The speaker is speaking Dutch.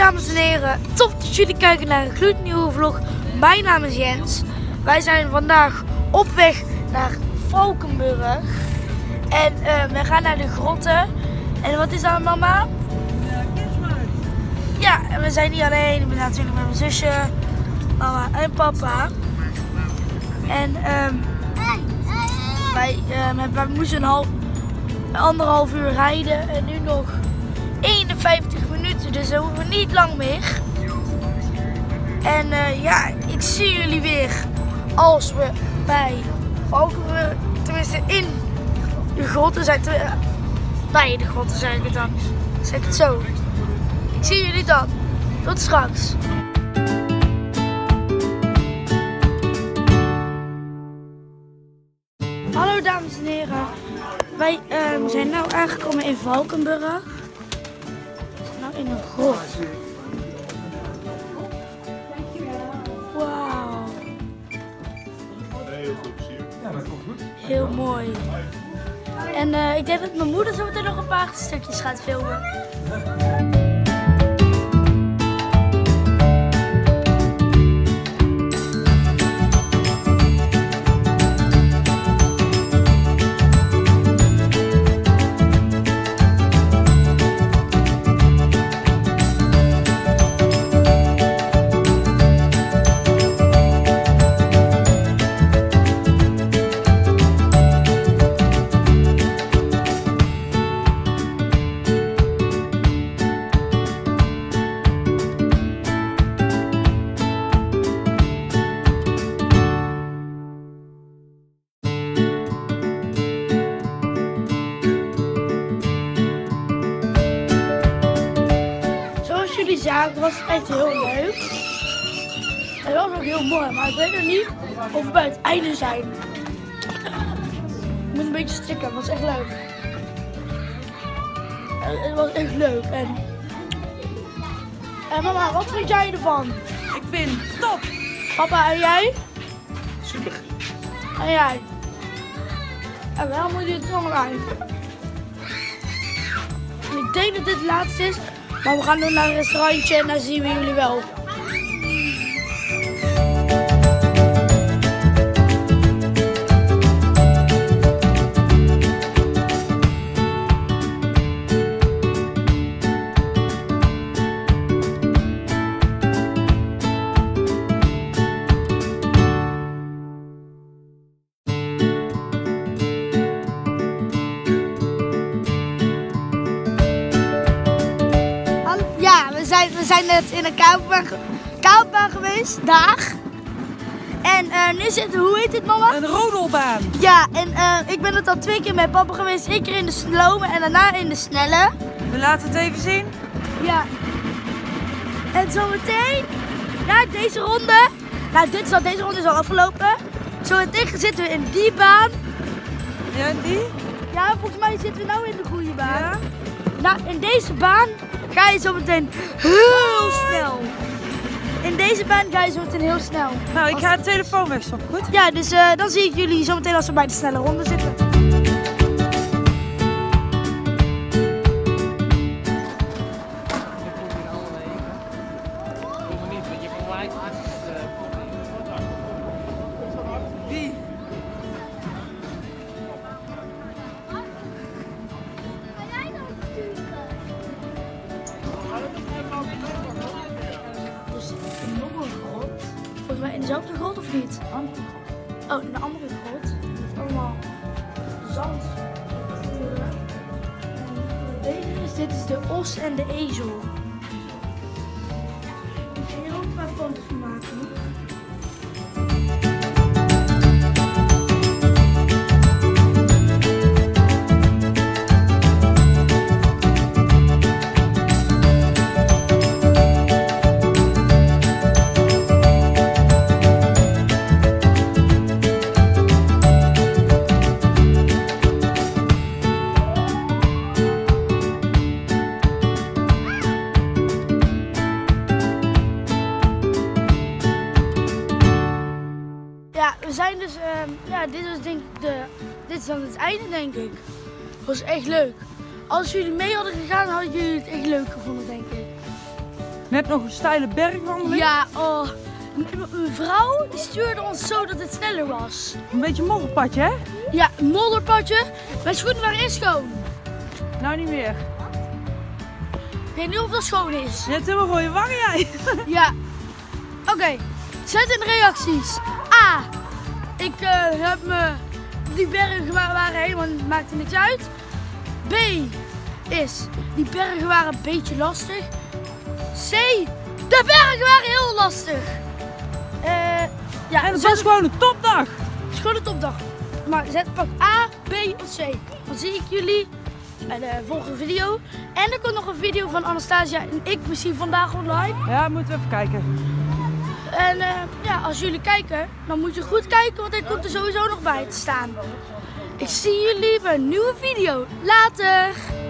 dames en heren, top dat jullie kijken naar een gloednieuwe vlog. Mijn naam is Jens. Wij zijn vandaag op weg naar Valkenburg. En we gaan naar de grotten. En wat is dat, mama? Kerstmarkt. Ja, en we zijn niet alleen. Ik ben natuurlijk met mijn zusje, mama en papa. En wij moesten anderhalf uur rijden en nu nog 51 minuten, dus dat hoeven we niet lang meer. En ja, ik zie jullie weer als we bij Valkenburg, tenminste in de grotten zijn. Bij de grotten zijn we dan, zeg ik het zo. Ik zie jullie dan. Tot straks. Hallo dames en heren. Wij zijn nu aangekomen in Valkenburg. Nou in een grot. Wauw. Ja, dat komt goed. Heel mooi. En ik denk dat mijn moeder zo meteen nog een paar stukjes gaat filmen. Jullie zagen, was het echt heel leuk. Het was ook heel mooi, maar ik weet nog niet of we bij het einde zijn. Ik moet een beetje stikken, het was echt leuk. Het was echt leuk. En mama, wat vind jij ervan? Ik vind top. Papa, en jij? Super. En jij? En wel moet je het nog uit. Ik denk dat dit het laatste is. Maar we gaan nu naar een restaurantje en dan zien we jullie wel. We zijn net in een koudbaan geweest, daar. En nu zitten we, hoe heet dit, mama? Een rodelbaan. Ja, en ik ben het al 2 keer met papa geweest. 1 keer in de slome en daarna in de snelle. We laten het even zien. Ja. En zometeen, na deze ronde, nou deze ronde is al afgelopen. Zometeen zitten we in die baan. Ja, die? Ja, volgens mij zitten we nou in de goede baan. Ja. Nou, in deze baan ga je zo meteen heel snel. In deze baan ga je zo meteen heel snel. Nou, ik ga de telefoon wegstoppen, goed? Ja, dus dan zie ik jullie zo meteen als we bij de snelle ronde zitten. Wie? Dus nog een grot. Volgens mij in dezelfde grot of niet? Oh, in de andere grot. Allemaal zand. En dit is de os en de ezel. Ik ga hier ook een paar foto's van maken. We zijn dus, ja, dit is dan het einde, denk ik. Het was echt leuk. Als jullie mee hadden gegaan, hadden jullie het echt leuk gevonden, denk ik. Net nog een steile bergwandeling. Ja, oh. Mijn vrouw die stuurde ons zo dat het sneller was. Een beetje een modderpadje, hè? Ja, een modderpadje. Mijn schoenen waren in schoon. Nou niet meer. Ik weet niet of dat schoon is. Je hebt helemaal rode wangen, jij. Ja. Oké, zet in de reacties. A. Ik heb me... Die bergen waren helemaal... Maakte niks uit. B. Is... Die bergen waren een beetje lastig. C. De bergen waren heel lastig. Ja, En het was gewoon een topdag. Het is gewoon een topdag. Maar pak A, B of C. Dan zie ik jullie bij de volgende video. En er komt nog een video van Anastasia en ik misschien vandaag online. Ja, moeten we even kijken. En ja, als jullie kijken, dan moet je goed kijken, want hij komt er sowieso nog bij te staan. Ik zie jullie bij een nieuwe video. Later!